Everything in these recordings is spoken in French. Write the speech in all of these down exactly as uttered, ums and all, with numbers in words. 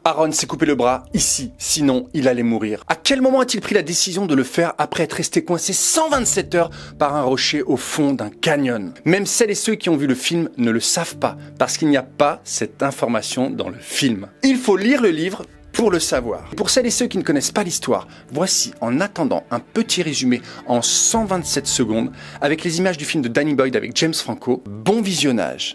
Aaron s'est coupé le bras ici, sinon il allait mourir. À quel moment a-t-il pris la décision de le faire après être resté coincé cent vingt-sept heures par un rocher au fond d'un canyon? Même celles et ceux qui ont vu le film ne le savent pas, parce qu'il n'y a pas cette information dans le film. Il faut lire le livre pour le savoir. Pour celles et ceux qui ne connaissent pas l'histoire, voici en attendant un petit résumé en cent vingt-sept secondes avec les images du film de Danny Boyle avec James Franco. Bon visionnage.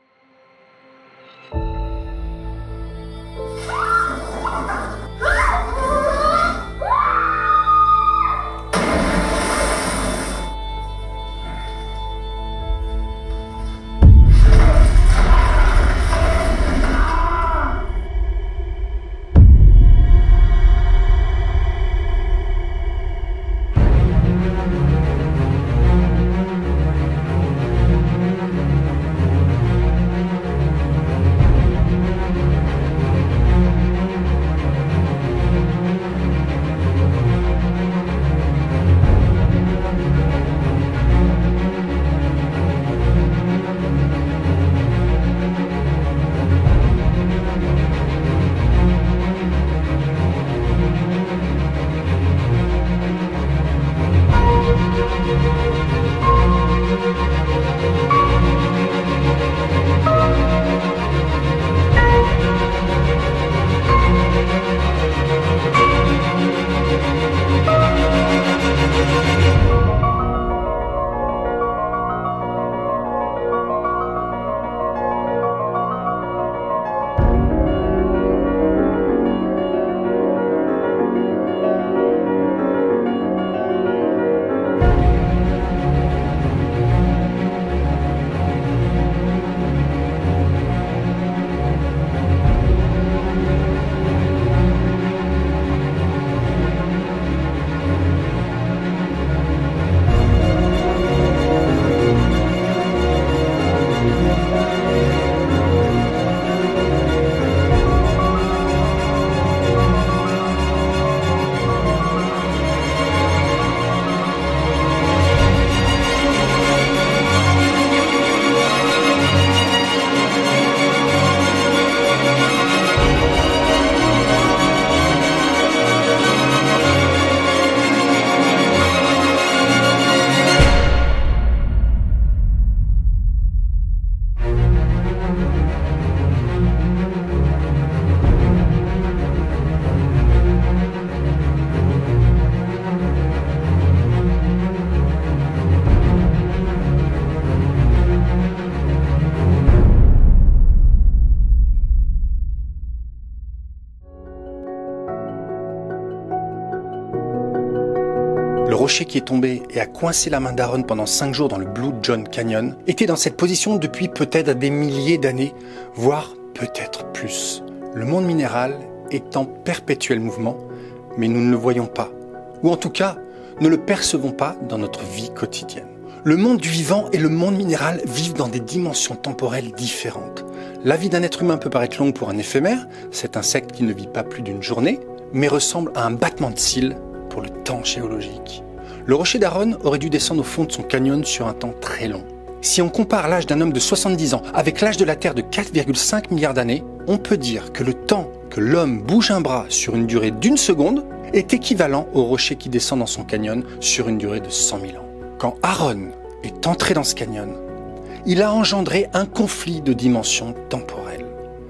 Le rocher qui est tombé et a coincé la main d'Aaron pendant cinq jours dans le Blue John Canyon était dans cette position depuis peut-être des milliers d'années, voire peut-être plus. Le monde minéral est en perpétuel mouvement, mais nous ne le voyons pas, ou en tout cas, ne le percevons pas dans notre vie quotidienne. Le monde du vivant et le monde minéral vivent dans des dimensions temporelles différentes. La vie d'un être humain peut paraître longue pour un éphémère, cet insecte qui ne vit pas plus d'une journée, mais ressemble à un battement de cils pour le temps géologique. Le rocher d'Aaron aurait dû descendre au fond de son canyon sur un temps très long. Si on compare l'âge d'un homme de soixante-dix ans avec l'âge de la Terre de quatre virgule cinq milliards d'années, on peut dire que le temps que l'homme bouge un bras sur une durée d'une seconde est équivalent au rocher qui descend dans son canyon sur une durée de cent mille ans. Quand Aaron est entré dans ce canyon, il a engendré un conflit de dimensions temporelles.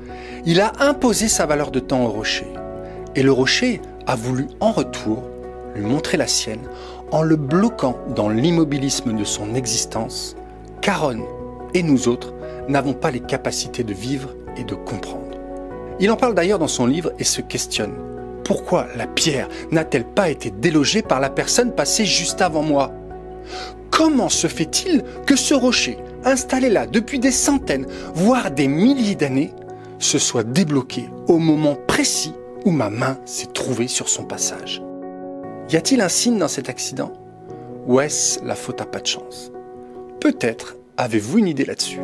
Il a imposé sa valeur de temps au rocher, et le rocher a voulu en retour lui montrer la sienne en le bloquant dans l'immobilisme de son existence, qu'Aaron et nous autres n'avons pas les capacités de vivre et de comprendre. Il en parle d'ailleurs dans son livre et se questionne. Pourquoi la pierre n'a-t-elle pas été délogée par la personne passée juste avant moi? Comment se fait-il que ce rocher, installé là depuis des centaines, voire des milliers d'années, se soit débloqué au moment précis où ma main s'est trouvée sur son passage? Y a-t-il un signe dans cet accident? Ou est-ce la faute à pas de chance? Peut-être avez-vous une idée là-dessus.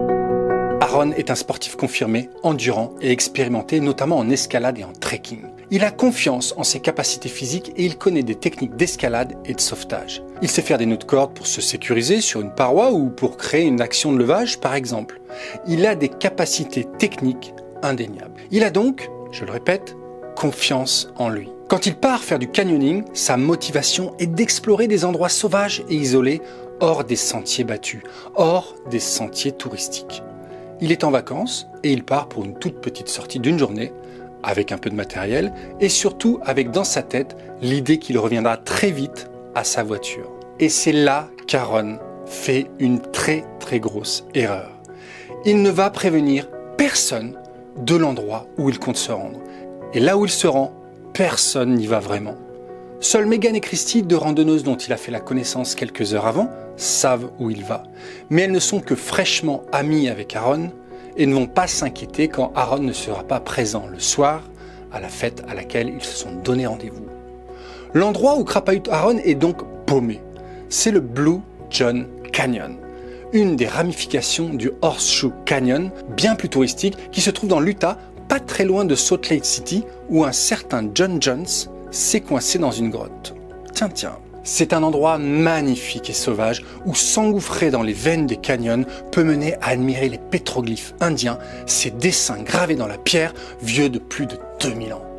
Aaron est un sportif confirmé, endurant et expérimenté, notamment en escalade et en trekking. Il a confiance en ses capacités physiques et il connaît des techniques d'escalade et de sauvetage. Il sait faire des nœuds de corde pour se sécuriser sur une paroi ou pour créer une action de levage par exemple. Il a des capacités techniques indéniables. Il a donc, je le répète, confiance en lui. Quand il part faire du canyoning, sa motivation est d'explorer des endroits sauvages et isolés hors des sentiers battus, hors des sentiers touristiques. Il est en vacances et il part pour une toute petite sortie d'une journée avec un peu de matériel et surtout avec dans sa tête l'idée qu'il reviendra très vite à sa voiture. Et c'est là qu'Aaron fait une très très grosse erreur. Il ne va prévenir personne de l'endroit où il compte se rendre. Et là où il se rend, personne n'y va vraiment. Seuls Megan et Christy, deux randonneuses dont il a fait la connaissance quelques heures avant, savent où il va. Mais elles ne sont que fraîchement amies avec Aaron et ne vont pas s'inquiéter quand Aaron ne sera pas présent le soir à la fête à laquelle ils se sont donné rendez-vous. L'endroit où crapahute Aaron est donc paumé. C'est le Blue John Canyon, une des ramifications du Horseshoe Canyon, bien plus touristique, qui se trouve dans l'Utah, pas très loin de Salt Lake City, où un certain John Jones s'est coincé dans une grotte. Tiens, tiens. C'est un endroit magnifique et sauvage où s'engouffrer dans les veines des canyons peut mener à admirer les pétroglyphes indiens, ces dessins gravés dans la pierre vieux de plus de deux mille ans.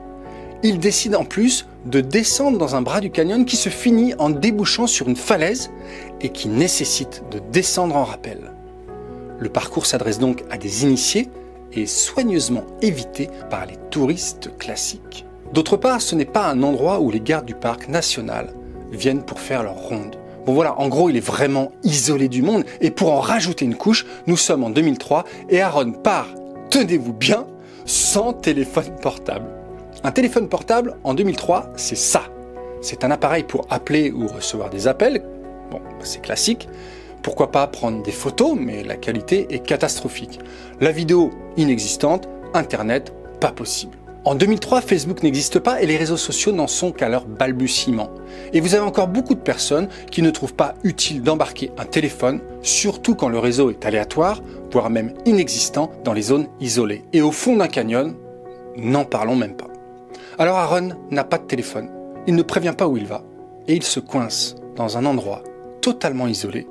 Il décide en plus de descendre dans un bras du canyon qui se finit en débouchant sur une falaise et qui nécessite de descendre en rappel. Le parcours s'adresse donc à des initiés et est soigneusement évité par les touristes classiques. D'autre part, ce n'est pas un endroit où les gardes du parc national viennent pour faire leur ronde. Bon voilà, en gros, il est vraiment isolé du monde. Et pour en rajouter une couche, nous sommes en deux mille trois et Aaron part, tenez-vous bien, sans téléphone portable. Un téléphone portable, en deux mille trois, c'est ça. C'est un appareil pour appeler ou recevoir des appels. Bon, c'est classique. Pourquoi pas prendre des photos, mais la qualité est catastrophique. La vidéo, inexistante. Internet, pas possible. En deux mille trois, Facebook n'existe pas et les réseaux sociaux n'en sont qu'à leur balbutiement. Et vous avez encore beaucoup de personnes qui ne trouvent pas utile d'embarquer un téléphone, surtout quand le réseau est aléatoire, voire même inexistant dans les zones isolées. Et au fond d'un canyon, n'en parlons même pas. Alors Aaron n'a pas de téléphone, il ne prévient pas où il va, et il se coince dans un endroit totalement isolé.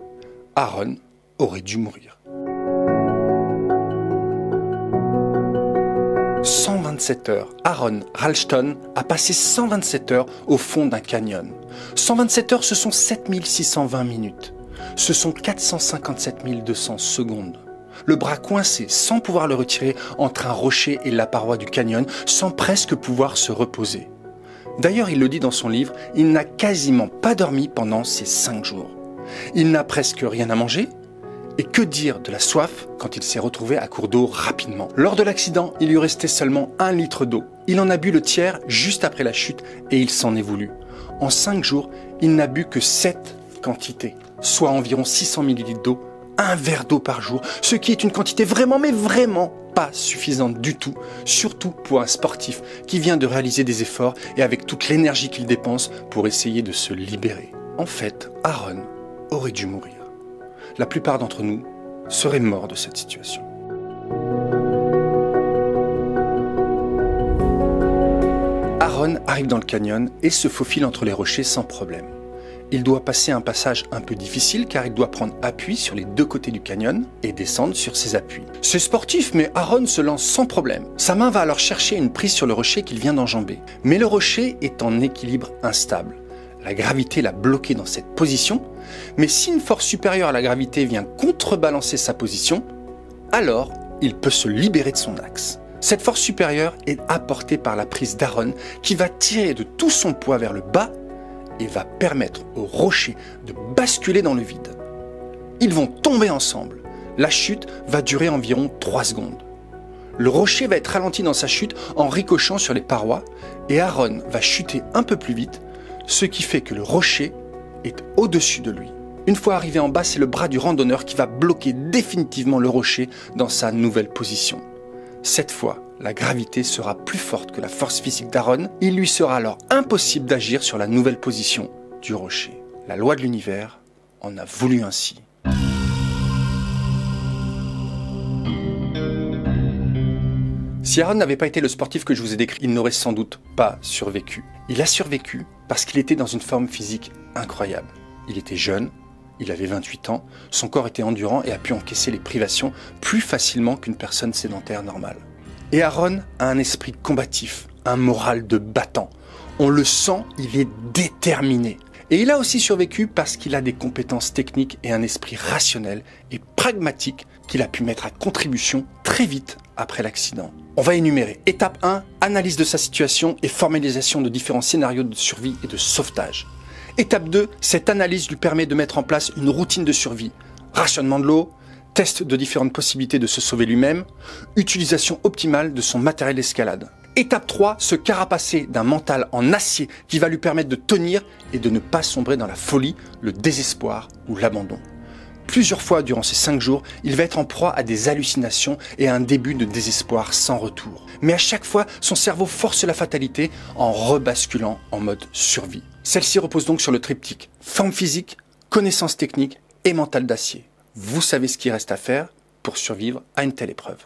Aaron aurait dû mourir. cent vingt-sept heures. Aaron Ralston a passé cent vingt-sept heures au fond d'un canyon. cent vingt-sept heures, ce sont sept mille six cent vingt minutes. Ce sont quatre cent cinquante-sept mille deux cents secondes. Le bras coincé, sans pouvoir le retirer entre un rocher et la paroi du canyon, sans presque pouvoir se reposer. D'ailleurs, il le dit dans son livre, il n'a quasiment pas dormi pendant ces cinq jours. Il n'a presque rien à manger. Et que dire de la soif quand il s'est retrouvé à court d'eau rapidement. Lors de l'accident, il lui restait seulement un litre d'eau. Il en a bu le tiers juste après la chute et il s'en est voulu. En cinq jours, il n'a bu que sept quantités, soit environ six cents millilitres d'eau, un verre d'eau par jour, ce qui est une quantité vraiment, mais vraiment pas suffisante du tout, surtout pour un sportif qui vient de réaliser des efforts et avec toute l'énergie qu'il dépense pour essayer de se libérer. En fait, Aaron aurait dû mourir. La plupart d'entre nous seraient morts de cette situation. Aaron arrive dans le canyon et se faufile entre les rochers sans problème. Il doit passer un passage un peu difficile car il doit prendre appui sur les deux côtés du canyon et descendre sur ses appuis. C'est sportif, mais Aaron se lance sans problème. Sa main va alors chercher une prise sur le rocher qu'il vient d'enjamber. Mais le rocher est en équilibre instable. La gravité l'a bloqué dans cette position, mais si une force supérieure à la gravité vient contrebalancer sa position, alors il peut se libérer de son axe. Cette force supérieure est apportée par la prise d'Aaron qui va tirer de tout son poids vers le bas et va permettre au rocher de basculer dans le vide. Ils vont tomber ensemble. La chute va durer environ trois secondes. Le rocher va être ralenti dans sa chute en ricochant sur les parois et Aaron va chuter un peu plus vite, ce qui fait que le rocher est au-dessus de lui. Une fois arrivé en bas, c'est le bras du randonneur qui va bloquer définitivement le rocher dans sa nouvelle position. Cette fois, la gravité sera plus forte que la force physique d'Aaron. Il lui sera alors impossible d'agir sur la nouvelle position du rocher. La loi de l'univers en a voulu ainsi. Si Aaron n'avait pas été le sportif que je vous ai décrit, il n'aurait sans doute pas survécu. Il a survécu parce qu'il était dans une forme physique incroyable. Il était jeune, il avait vingt-huit ans, son corps était endurant et a pu encaisser les privations plus facilement qu'une personne sédentaire normale. Et Aaron a un esprit combatif, un moral de battant. On le sent, il est déterminé. Et il a aussi survécu parce qu'il a des compétences techniques et un esprit rationnel et pragmatique qu'il a pu mettre à contribution très vite après l'accident. On va énumérer. Étape un, analyse de sa situation et formalisation de différents scénarios de survie et de sauvetage. Étape deux, cette analyse lui permet de mettre en place une routine de survie. Rationnement de l'eau, test de différentes possibilités de se sauver lui-même, utilisation optimale de son matériel d'escalade. Étape trois, se carapacer d'un mental en acier qui va lui permettre de tenir et de ne pas sombrer dans la folie, le désespoir ou l'abandon. Plusieurs fois durant ces cinq jours, il va être en proie à des hallucinations et à un début de désespoir sans retour. Mais à chaque fois, son cerveau force la fatalité en rebasculant en mode survie. Celle-ci repose donc sur le triptyque forme physique, connaissance technique et mental d'acier. Vous savez ce qu'il reste à faire pour survivre à une telle épreuve.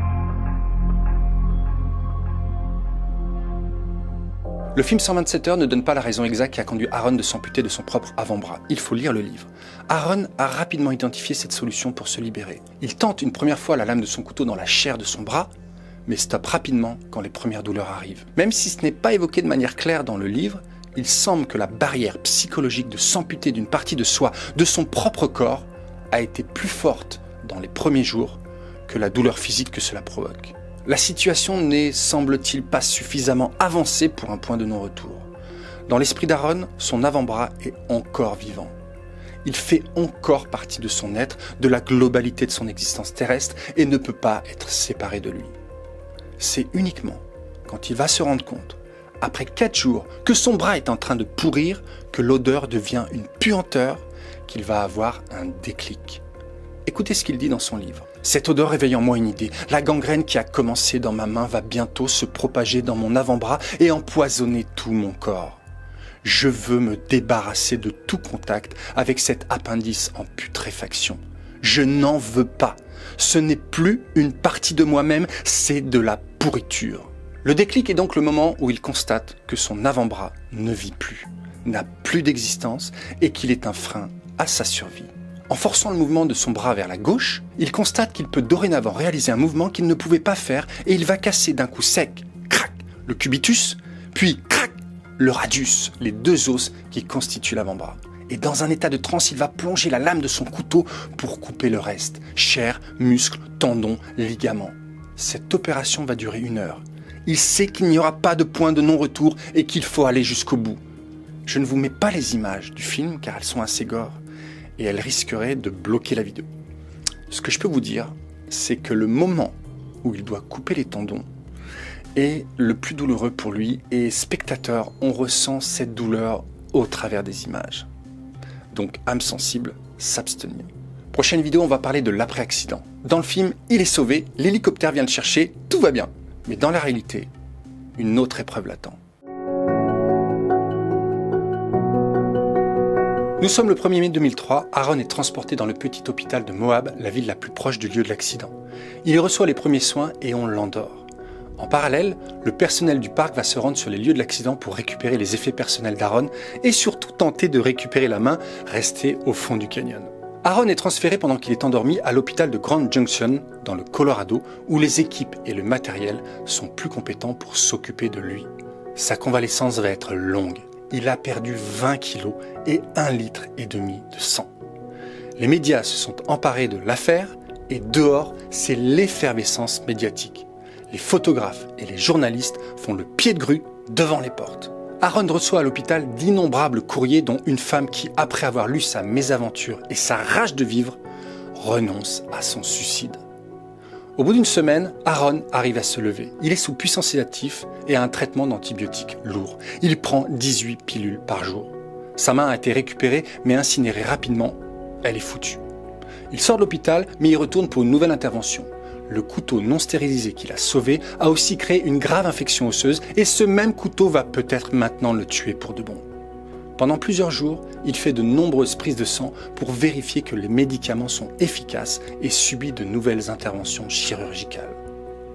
Le film cent vingt-sept heures ne donne pas la raison exacte qui a conduit Aaron de s'amputer de son propre avant-bras. Il faut lire le livre. Aaron a rapidement identifié cette solution pour se libérer. Il tente une première fois la lame de son couteau dans la chair de son bras, mais stoppe rapidement quand les premières douleurs arrivent. Même si ce n'est pas évoqué de manière claire dans le livre, il semble que la barrière psychologique de s'amputer d'une partie de soi, de son propre corps, a été plus forte dans les premiers jours que la douleur physique que cela provoque. La situation n'est, semble-t-il, pas suffisamment avancée pour un point de non-retour. Dans l'esprit d'Aaron, son avant-bras est encore vivant. Il fait encore partie de son être, de la globalité de son existence terrestre et ne peut pas être séparé de lui. C'est uniquement quand il va se rendre compte, après quatre jours, que son bras est en train de pourrir, que l'odeur devient une puanteur, qu'il va avoir un déclic. Écoutez ce qu'il dit dans son livre. Cette odeur réveille en moi une idée. La gangrène qui a commencé dans ma main va bientôt se propager dans mon avant-bras et empoisonner tout mon corps. Je veux me débarrasser de tout contact avec cet appendice en putréfaction. Je n'en veux pas. Ce n'est plus une partie de moi-même, c'est de la pourriture. Le déclic est donc le moment où il constate que son avant-bras ne vit plus, n'a plus d'existence et qu'il est un frein à sa survie. En forçant le mouvement de son bras vers la gauche, il constate qu'il peut dorénavant réaliser un mouvement qu'il ne pouvait pas faire et il va casser d'un coup sec, crac, le cubitus, puis crac, le radius, les deux os qui constituent l'avant-bras. Et dans un état de transe, il va plonger la lame de son couteau pour couper le reste, chair, muscles, tendons, ligaments. Cette opération va durer une heure. Il sait qu'il n'y aura pas de point de non-retour et qu'il faut aller jusqu'au bout. Je ne vous mets pas les images du film car elles sont assez gore. Et elle risquerait de bloquer la vidéo. Ce que je peux vous dire, c'est que le moment où il doit couper les tendons est le plus douloureux pour lui et spectateur, on ressent cette douleur au travers des images. Donc, âme sensible, s'abstenir. Prochaine vidéo, on va parler de l'après-accident. Dans le film, il est sauvé, l'hélicoptère vient le chercher, tout va bien. Mais dans la réalité, une autre épreuve l'attend. Nous sommes le premier mai deux mille trois, Aaron est transporté dans le petit hôpital de Moab, la ville la plus proche du lieu de l'accident. Il y reçoit les premiers soins et on l'endort. En parallèle, le personnel du parc va se rendre sur les lieux de l'accident pour récupérer les effets personnels d'Aaron et surtout tenter de récupérer la main restée au fond du canyon. Aaron est transféré pendant qu'il est endormi à l'hôpital de Grand Junction, dans le Colorado, où les équipes et le matériel sont plus compétents pour s'occuper de lui. Sa convalescence va être longue. Il a perdu vingt kilos et un litre et demi de sang. Les médias se sont emparés de l'affaire et dehors, c'est l'effervescence médiatique. Les photographes et les journalistes font le pied de grue devant les portes. Aaron reçoit à l'hôpital d'innombrables courriers dont une femme qui, après avoir lu sa mésaventure et sa rage de vivre, renonce à son suicide. Au bout d'une semaine, Aaron arrive à se lever. Il est sous puissant sédatif et a un traitement d'antibiotiques lourd. Il prend dix-huit pilules par jour. Sa main a été récupérée mais incinérée rapidement. Elle est foutue. Il sort de l'hôpital mais y retourne pour une nouvelle intervention. Le couteau non stérilisé qu'il a sauvé a aussi créé une grave infection osseuse et ce même couteau va peut-être maintenant le tuer pour de bon. Pendant plusieurs jours, il fait de nombreuses prises de sang pour vérifier que les médicaments sont efficaces et subit de nouvelles interventions chirurgicales.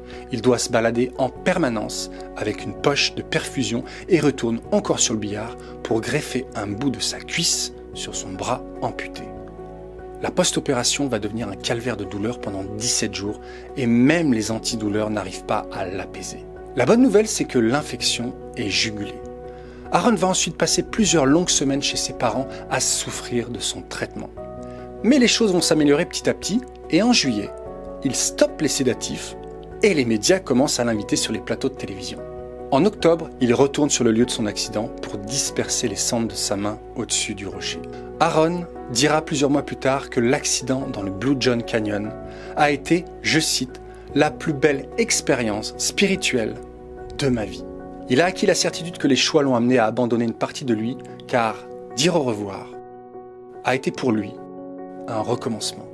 Il doit se balader en permanence avec une poche de perfusion et retourne encore sur le billard pour greffer un bout de sa cuisse sur son bras amputé. La post-opération va devenir un calvaire de douleur pendant dix-sept jours et même les antidouleurs n'arrivent pas à l'apaiser. La bonne nouvelle, c'est que l'infection est jugulée. Aaron va ensuite passer plusieurs longues semaines chez ses parents à souffrir de son traitement. Mais les choses vont s'améliorer petit à petit et en juillet, il stoppe les sédatifs et les médias commencent à l'inviter sur les plateaux de télévision. En octobre, il retourne sur le lieu de son accident pour disperser les cendres de sa main au-dessus du rocher. Aaron dira plusieurs mois plus tard que l'accident dans le Blue John Canyon a été, je cite, « la plus belle expérience spirituelle de ma vie ». Il a acquis la certitude que les choix l'ont amené à abandonner une partie de lui, car dire au revoir a été pour lui un recommencement.